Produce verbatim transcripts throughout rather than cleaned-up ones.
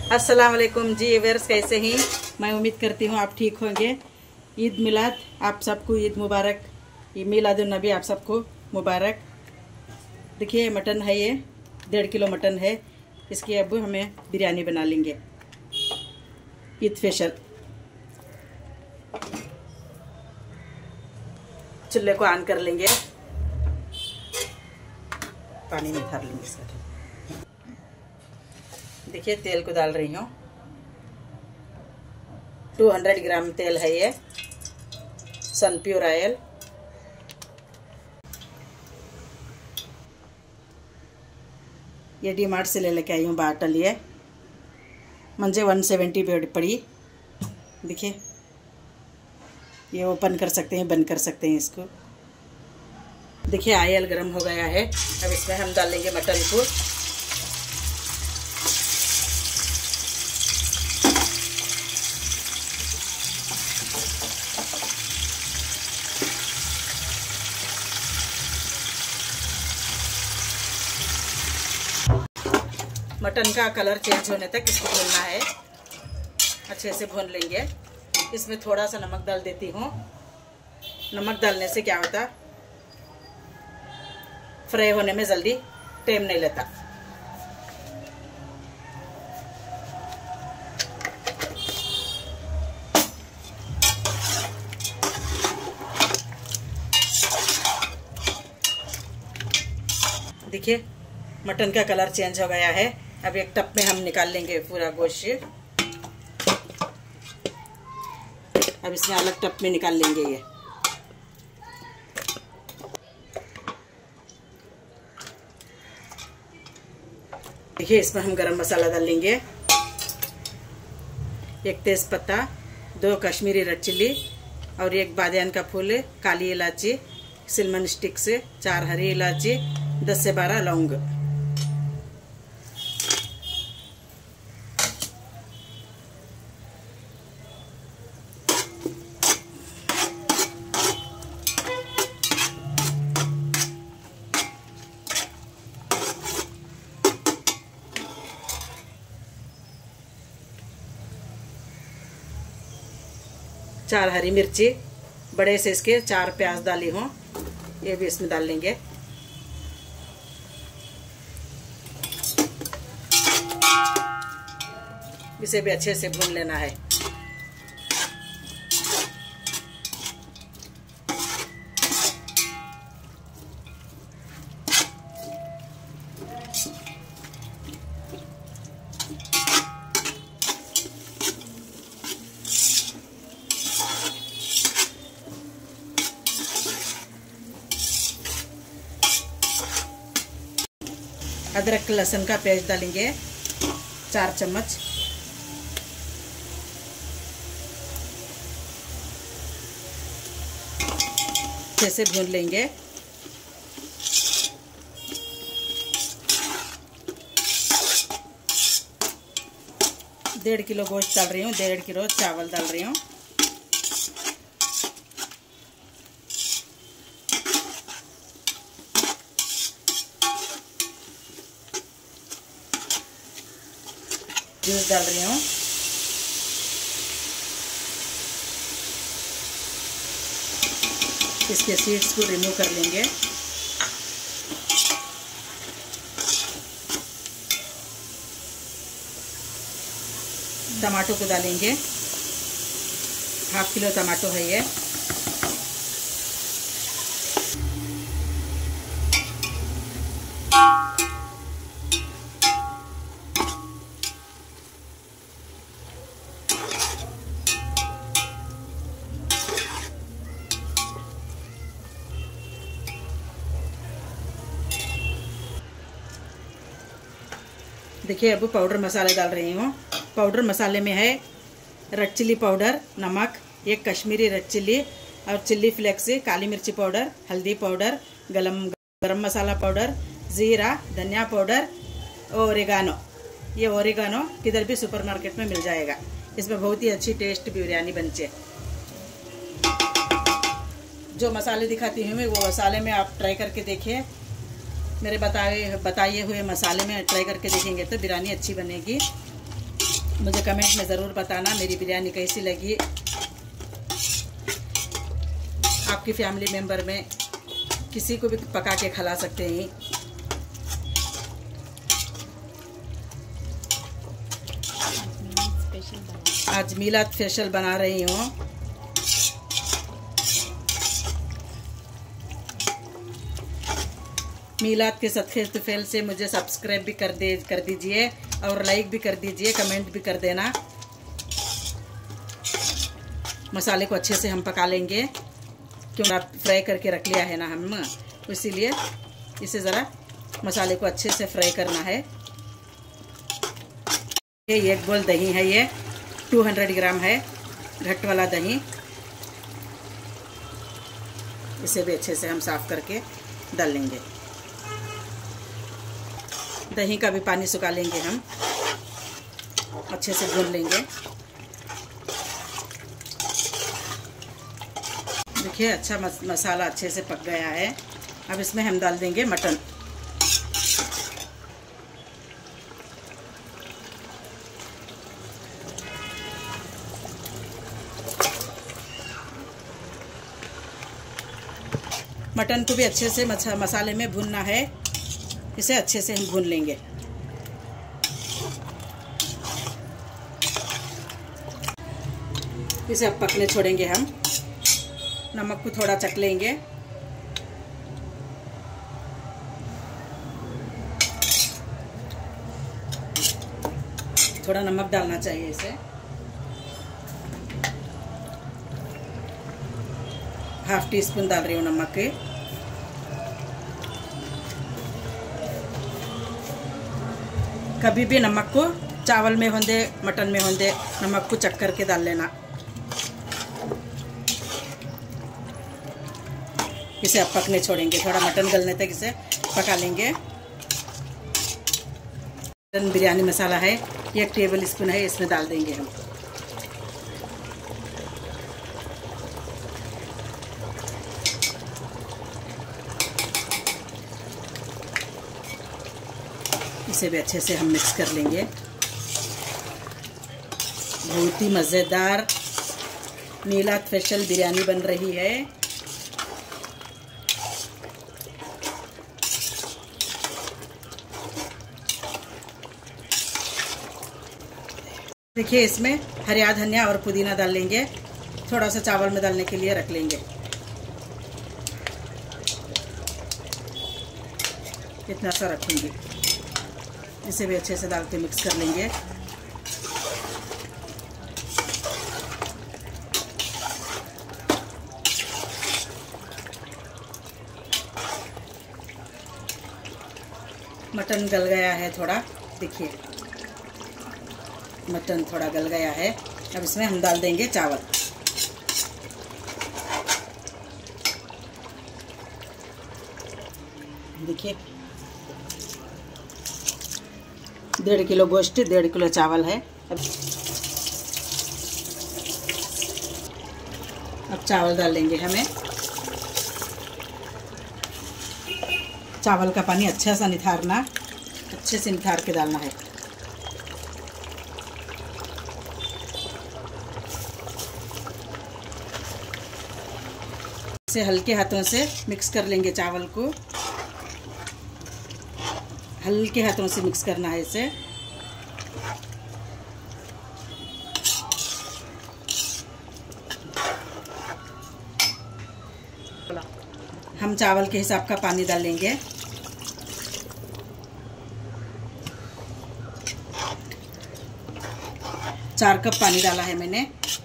अस्सलाम वालेकुम जी व्यूअर्स, कैसे हैं? मैं उम्मीद करती हूँ आप ठीक होंगे। ईद मिलाद आप सबको ईद मुबारक, मिलादुन नबी आप सबको मुबारक। देखिए मटन है, ये डेढ़ किलो मटन है। इसकी अब हमें बिरयानी बना लेंगे ईद स्पेशल। चूल्हे को ऑन कर लेंगे, पानी में धर लेंगे इसका। देखिए तेल को डाल रही हूँ, दो सौ ग्राम तेल है ये, सन प्योर ऑयल। ये डी मार्ट से ले लेके आई हूँ बाटल, ये मुझे वन सेवेंटी पड़ी। देखिए ये ओपन कर सकते हैं, बंद कर सकते हैं इसको। देखिए ऑयल गर्म हो गया है, अब इसमें हम डालेंगे मटन को। मटन का कलर चेंज होने तक इसको भूनना है, अच्छे से भून लेंगे। इसमें थोड़ा सा नमक डाल देती हूँ। नमक डालने से क्या होता, फ्राई होने में जल्दी टाइम नहीं लेता। देखिए मटन का कलर चेंज हो गया है। अब एक टप में हम निकाल लेंगे पूरा गोश्त। अब इसमें अलग टप में निकाल लेंगे ये। देखिए इसमें हम गरम मसाला डाल लेंगे, एक तेज पत्ता, दो कश्मीरी रेड चिल्ली और एक बादियान का फूल, काली इलायची, सिल्मन स्टिक से चार हरी इलायची, दस से बारह लौंग। चार हरी मिर्ची बड़े से इसके चार प्याज डाली हूँ, ये भी इसमें डाल लेंगे। इसे भी अच्छे से भून लेना है। अदरक लहसुन का पेस्ट डालेंगे चार चम्मच। अच्छे से भून लेंगे। डेढ़ किलो गोश्त डाल रही हूँ, डेढ़ किलो चावल डाल रही हूँ। जूस डाल रही हूँ। इसके सीड्स को रिमूव कर लेंगे। टमाटो को डालेंगे, हाफ किलो टमाटो है ये। देखिए अब पाउडर मसाले डाल रही हूँ। पाउडर मसाले में है रेड चिल्ली पाउडर, नमक, एक कश्मीरी रेड चिल्ली और चिल्ली फ्लेक्स, काली मिर्ची पाउडर, हल्दी पाउडर, गरम गरम मसाला पाउडर, ज़ीरा, धनिया पाउडर, ओरिगानो। ये ओरिगानो किधर भी सुपरमार्केट में मिल जाएगा। इसमें बहुत ही अच्छी टेस्ट बिरयानी बनती है। जो मसाले दिखाती हूँ वो मसाले में आप ट्राई करके देखिए। मेरे बताए बताए हुए मसाले में ट्राई करके देखेंगे तो बिरयानी अच्छी बनेगी। मुझे कमेंट में ज़रूर बताना मेरी बिरयानी कैसी लगी। आपकी फैमिली मेंबर में किसी को भी पका के खिला सकते हैं। आज मिलाद स्पेशल बना रही हूँ। मिलाद के सदक़े तुफैल से मुझे सब्सक्राइब भी कर दे कर दीजिए और लाइक भी कर दीजिए, कमेंट भी कर देना। मसाले को अच्छे से हम पका लेंगे, क्योंकि फ्राई करके रख लिया है ना हम, इसीलिए इसे ज़रा मसाले को अच्छे से फ्राई करना है। ये एक बोल दही है, ये दो सौ ग्राम है, घट वाला दही। इसे भी अच्छे से हम साफ करके डाल लेंगे। दही का भी पानी सुखा लेंगे हम, अच्छे से भून लेंगे। देखिए अच्छा मस, मसाला अच्छे से पक गया है। अब इसमें हम डाल देंगे मटन। मटन को भी अच्छे से मसाले में भूनना है, इसे अच्छे से हम भून लेंगे। इसे अब पकने छोड़ेंगे हम। नमक को थोड़ा चख लेंगे। थोड़ा नमक डालना चाहिए इसे, हाफ टी स्पून डाल रही हूँ नमक के। कभी भी नमक को चावल में होंदे मटन में होंदे नमक को चख करके डाल लेना। इसे अब पकने छोड़ेंगे, थोड़ा मटन गलने तक इसे पका लेंगे। मटन बिरयानी मसाला है, एक टेबल स्पून है, इसमें डाल देंगे हम। इसे भी अच्छे से हम मिक्स कर लेंगे। बहुत ही मज़ेदार मिलाद स्पेशल बिरयानी बन रही है। देखिए इसमें हरिया धनिया और पुदीना डाल लेंगे, थोड़ा सा चावल में डालने के लिए रख लेंगे। इतना सा रखेंगे। इसे भी अच्छे से डाल के मिक्स कर लेंगे। मटन गल गया है थोड़ा, देखिए मटन थोड़ा गल गया है। अब इसमें हम डाल देंगे चावल। देखिए डेढ़ किलो गोश्त, डेढ़ किलो चावल है। अब अब चावल डाल लेंगे हमें। चावल का पानी अच्छा सा निथारना, अच्छे से निथार के डालना है। इसे हल्के हाथों से मिक्स कर लेंगे। चावल को हल्के हाथों से मिक्स करना है इसे। हम चावल के हिसाब का पानी डालेंगे। चार कप पानी डाला है मैंने।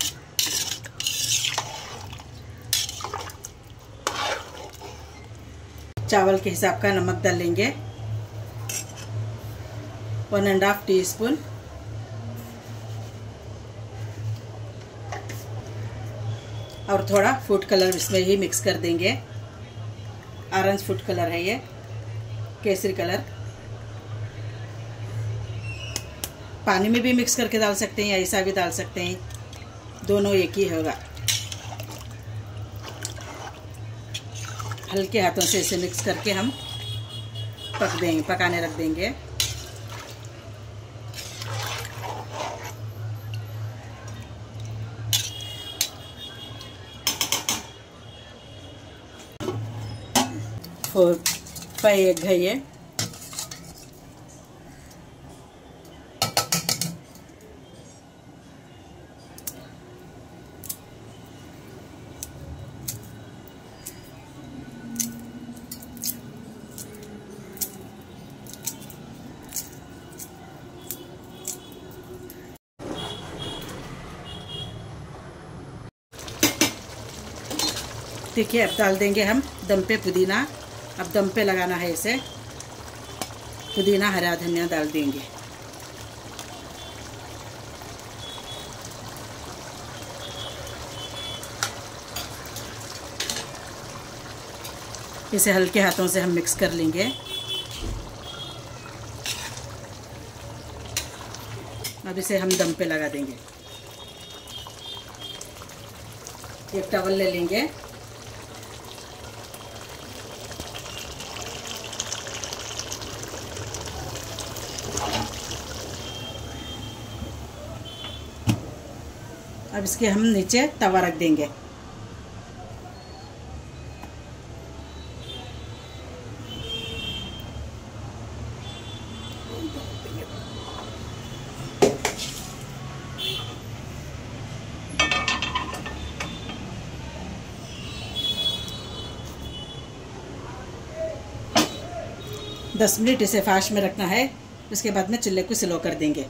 चावल के हिसाब का नमक डाल लेंगे, one and half teaspoon. और थोड़ा फूड कलर इसमें ही मिक्स कर देंगे। ऑरेंज फूड कलर है ये, केसरी कलर। पानी में भी मिक्स करके डाल सकते हैं, ऐसा भी डाल सकते हैं, दोनों एक ही होगा। हल्के हाथों से इसे मिक्स करके हम पक देंगे, पकाने रख देंगे। फोर फाइव एग है ये। देखिए अब डाल देंगे हम दम पे पुदीना। अब दम पे लगाना है इसे। पुदीना हरा धनिया डाल देंगे। इसे हल्के हाथों से हम मिक्स कर लेंगे। अब इसे हम दम पे लगा देंगे। एक टवल ले लेंगे। अब इसके हम नीचे तवा रख देंगे। दस मिनट इसे फास्ट में रखना है। उसके बाद में चूल्हे को स्लो कर देंगे।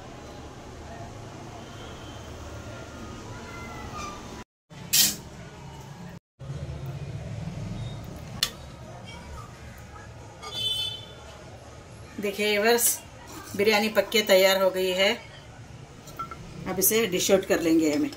देखिए व्यूअर्स, बिरयानी पक के तैयार हो गई है। अब इसे डिश आउट कर लेंगे हमें।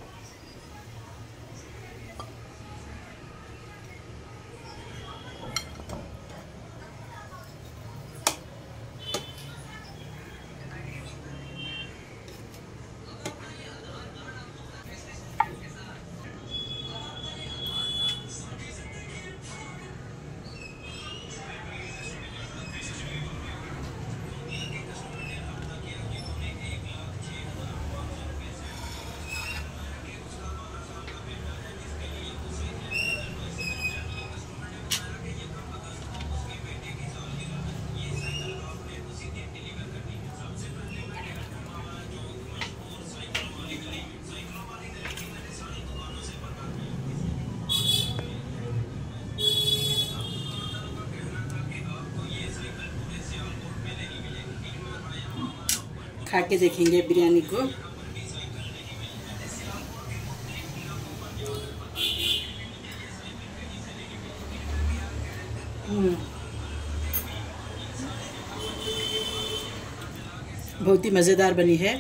खा के देखेंगे बिरयानी को। बहुत ही मज़ेदार बनी है।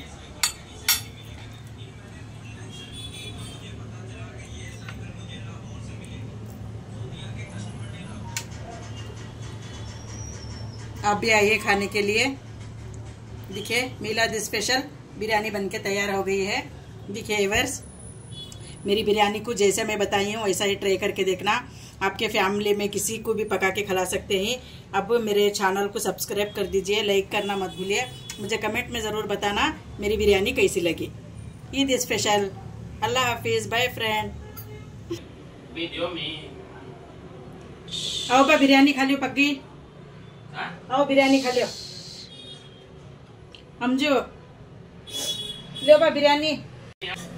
आप भी आइए खाने के लिए। देखिए मिलाद स्पेशल बिरयानी बनके तैयार हो गई है। देखिए व्यूअर्स, मेरी बिरयानी को जैसे मैं बताई हूँ वैसा ही ट्राई करके देखना। आपके फैमिली में किसी को भी पका के खिला सकते हैं। अब मेरे चैनल को सब्सक्राइब कर दीजिए, लाइक करना मत भूलिए। मुझे कमेंट में ज़रूर बताना मेरी बिरयानी कैसी लगी। ईद स्पेशल। अल्लाह हाफिज़, बाय फ्रेंड। वीडियो में आओ बा बिरयानी खा लियो पक्की। आओ बिरयानी खा लियो। समझो लो बा बिरयानी।